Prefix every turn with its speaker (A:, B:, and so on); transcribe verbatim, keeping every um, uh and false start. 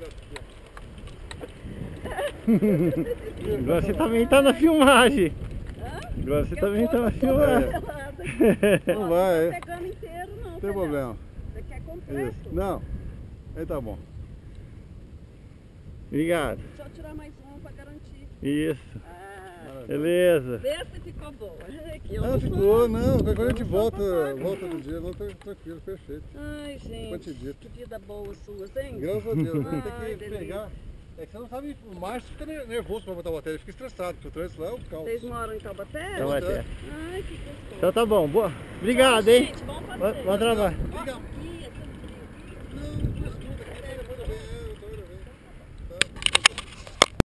A: Agora você também tá na filmagem. Agora você também tá na filmagem.
B: Não vai, é.
C: Não tá pegando inteiro não.
B: Não tem problema.
C: Você quer completo?
B: Isso. Não. Aí tá bom.
A: Obrigado.
C: Deixa eu tirar mais um pra garantir.
A: Isso.
C: Ah,
A: Beleza.
C: vê se ficou boa. Que eu
B: Não,
C: não
B: ficou,
C: sou-
B: não. Qualquer coisa a gente
C: eu não sou
B: volta,
C: fofoca.
B: volta do dia. Não, tá tranquilo, perfeito.
C: Ai,
B: Quanto te
C: gente,
B: dito.
C: que vida boa suas, hein?
B: Graças a Deus, né?
C: Ai,
B: Tem que
C: delícia.
B: pegar. É que você não sabe, o Márcio fica nervoso pra botar a bateria, fica estressado, porque o trânsito lá é o caos.
C: Vocês moram em Taubaté?
A: Então vai ter.
C: Ai, que gostoso.
A: Então tá bom. Boa. Obrigado,
C: Tchau,
A: hein?
C: gente, bom
A: Bom
C: passeio.
A: bom trabalho.
C: Ó, aqui, essa aqui.
B: Não, não escuta.